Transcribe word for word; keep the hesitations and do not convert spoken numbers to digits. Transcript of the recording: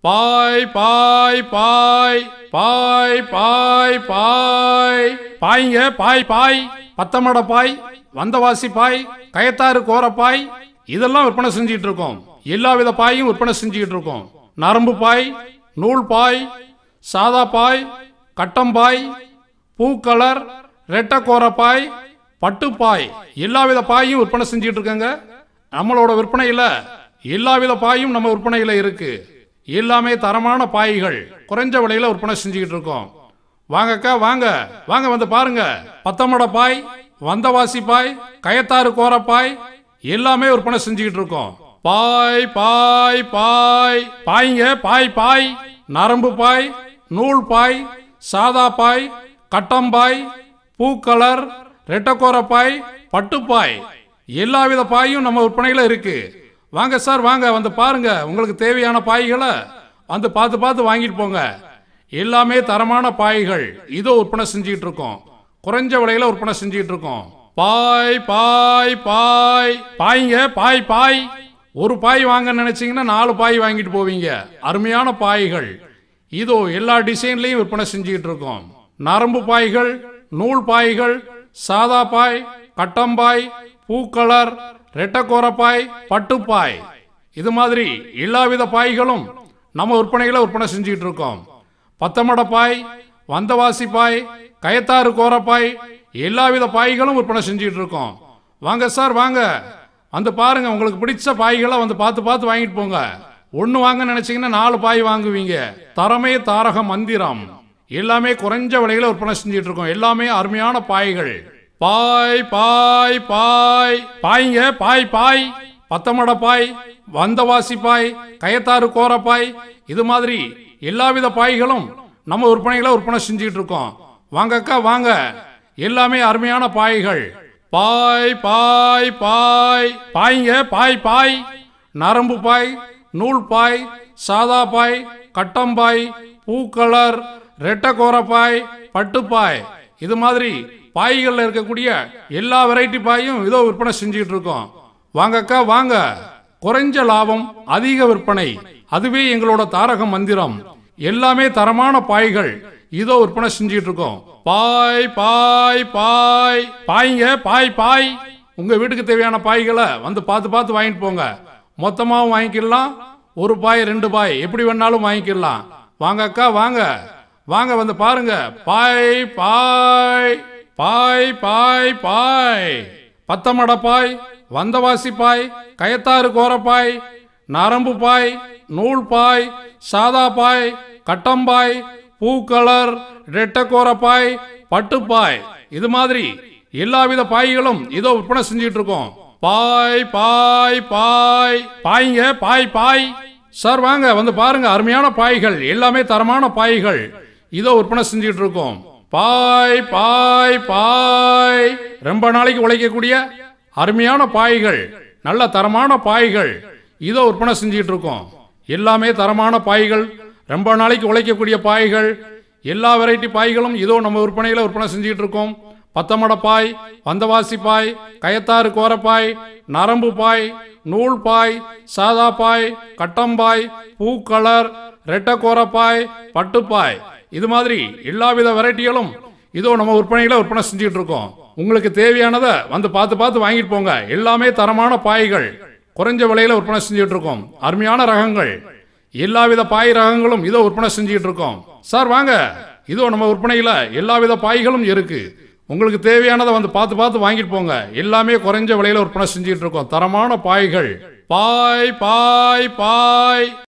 பாய் பாய் பாய் பாய் பாய் பாய் பாய்ங்க பாய் பாய் பத்தமட பாய் வந்தவாசி பாய் கயத்தாறு கோரப்பாய் இதெல்லாம் விற்பனை செஞ்சிட்டு இருக்கோம். எல்லா வித பாயும் விற்பனை செஞ்சுக்கிட்டு இருக்கோம். நரம்பு பாய், நூல் பாய், சாதா பாய், கட்டம்பாய், பூக்கலர், ரெட்டை கோரப்பாய், பட்டுப்பாய் எல்லா வித பாயும் விற்பனை செஞ்சுட்டு இருக்கங்க. நம்மளோட விற்பனையில் எல்லா வித பாயும் நம்ம விற்பனையில் இருக்கு. எல்லாமே தரமான பாய்கள் குறைஞ்ச விலையில விற்பனை செஞ்சுக்கிட்டு இருக்கோம். வாங்கக்கா வாங்க வாங்க வந்து பாருங்க. பத்தமட பாய், வந்தவாசி பாய், கயத்தாறு கோரப்பாய் எல்லாமே விற்பனை செஞ்சுக்கிட்டு இருக்கோம். பாய் பாய் பாய் பாய்ங்க பாய் பாய் நரம்பு பாய், நூல் பாய், சாதா பாய், கட்டம்பாய், பூக்கலர், ரெட்டக்கோரப்பாய், பட்டுப்பாய் எல்லா வித பாயும் நம்ம விற்பனையில் இருக்கு. வாங்க சார் வாங்க வந்து பாருங்க. உங்களுக்கு தேவையான பாய்களை வந்து பார்த்து பார்த்து வாங்கிட்டு போங்க. எல்லாமே தரமான பாய்கள் இதோ விற்பனை செஞ்சுக்கிட்டு இருக்கோம். குறைஞ்ச விலையில விற்பனை செஞ்சுக்கிட்டு இருக்கோம். பாய் பாய் பாய் பாய்ங்க பாய் பாய் ஒரு பாய் வாங்க நினைச்சீங்கன்னா நாலு பாய் வாங்கிட்டு போவீங்க. அருமையான பாய்கள் இதோ எல்லா டிசைன்லையும் விற்பனை செஞ்சுக்கிட்டு இருக்கோம். நரம்பு பாய்கள், நூல் பாய்கள், சாதா பாய், கட்டம்பாய், பூக்கலர், ரெட்டக்கோரப்பாய், பட்டுப்பாய் இது மாதிரி எல்லா வித பாய்களும் நம்ம விற்பனைகளை விற்பனை செஞ்சுக்கிட்டு இருக்கோம். பத்தமட பாய், வந்தவாசி பாய், கயத்தாறு கோரப்பாய் எல்லா வித பாய்களும் விற்பனை செஞ்சுக்கிட்டு இருக்கோம். வாங்க சார் வாங்க வந்து பாருங்க. உங்களுக்கு பிடிச்ச பாய்களை வந்து பார்த்து பார்த்து வாங்கிட்டு போங்க. ஒன்று வாங்க நினைச்சீங்கன்னா நாலு பாய் வாங்குவீங்க. தரமே தாரக மந்திரம். எல்லாமே குறைஞ்ச விலையில விற்பனை செஞ்சுட்டு இருக்கோம். எல்லாமே அருமையான பாய்கள். பாய் பாய் பாய் பாய்ங்க பாய் பாய் பத்தமட பாய், வந்தவாசி பாய், கயத்தாறு கோரப்பாய் இது மாதிரி எல்லா வித பாய்களும் நம்ம விற்பனைகளை விற்பனை செஞ்சுட்டு இருக்கோம். வாங்கக்கா வாங்க. எல்லாமே அருமையான பாய்கள். பாய் பாய் பாய் பாய்ங்க பாய் பாய் நரம்பு பாய், நூல் பாய், சாதா பாய், கட்டம்பாய், பூக்கலர், ரெட்டக்கோரப்பாய், பட்டுப்பாய் இது மாதிரி பாய்களில் இருக்கக்கூடிய எல்லா வெரைட்டி பாயும் இதோ விற்பனை செஞ்சுக்கிட்டு இருக்கோம். வாங்கக்கா வாங்க. குறைஞ்ச லாபம் அதிக விற்பனை அதுவே எங்களோட தாரக மந்திரம். எல்லாமே தரமான பாய்கள் இதோ விற்பனை செஞ்சுக்கிட்டு இருக்கோம். பாய் பாய் பாய் பாய்ங்க பாய் பாய் உங்க வீட்டுக்கு தேவையான பாய்களை வந்து பார்த்து பார்த்து வாங்கிட்டு போங்க. மொத்தமாகவும் வாங்கிக்கலாம், ஒரு பாய் ரெண்டு பாய் எப்படி வேணாலும் வாங்கிக்கலாம். வாங்கக்கா வாங்க வாங்க வந்து பாருங்க. பாய் பாய் பாய் பாய் பாய் பத்தமட பாய், வந்தவாசி பாய், கயத்தாறு கோரப்பாய், நரம்பு பாய், நூல் பாய், சாதா பாய், கட்டம்பாய், பூக்கலர், ரெட்டக்கோரப்பாய், பட்டுப்பாய் இது மாதிரி எல்லா வித பாய்களும் இதோ விற்பனை செஞ்சுட்டு இருக்கோம். பாய் பாய் பாய் பாய்ங்க பாய் பாய் சார் வாங்க வந்து பாருங்க. அருமையான பாய்கள் எல்லாமே தரமான பாய்கள் இதோ விற்பனை செஞ்சுட்டு இருக்கோம். பாய் பாய் பாய் ரொம்ப நாளைக்கு உழைக்கக்கூடிய அருமையான பாய்கள், நல்ல தரமான பாய்கள் இதோ விற்பனை செஞ்சுட்டு இருக்கோம். எல்லாமே தரமான பாய்கள், ரொம்ப நாளைக்கு உழைக்கக்கூடிய பாய்கள், எல்லா வெரைட்டி பாய்களும் இதோ நம்ம விற்பனையில விற்பனை செஞ்சுட்டு இருக்கோம். பத்தமட பாய், வந்தவாசி பாய், கயத்தாறு கோரப்பாய், நரம்பு பாய், நூல் பாய், சாதா பாய், கட்டம்பாய், பூக்கலர், ரெட்டக்கோரப்பாய், பட்டுப்பாய் இது மாதிரி எல்லா வித வெரைட்டிகளும் இதோ நம்ம விற்பனையில விற்பனை செஞ்சுட்டு இருக்கோம். உங்களுக்கு தேவையானதை வந்து பார்த்து பார்த்து வாங்கிட்டு போங்க. எல்லாமே தரமான பாய்கள் குறைஞ்ச விலையில விற்பனை செஞ்சுட்டு இருக்கோம். அருமையான ரகங்கள் எல்லா வித பாய் ரகங்களும் இதோ விற்பனை செஞ்சுட்டு இருக்கோம். சார் வாங்க. இதோ நம்ம விற்பனையில எல்லா வித பாய்களும் இருக்கு. உங்களுக்கு தேவையானதை வந்து பார்த்து பார்த்து வாங்கிட்டு போங்க. எல்லாமே குறைஞ்ச விலையில விற்பனை செஞ்சுட்டு இருக்கோம். தரமான பாய்கள். பாய் பாய் பாய்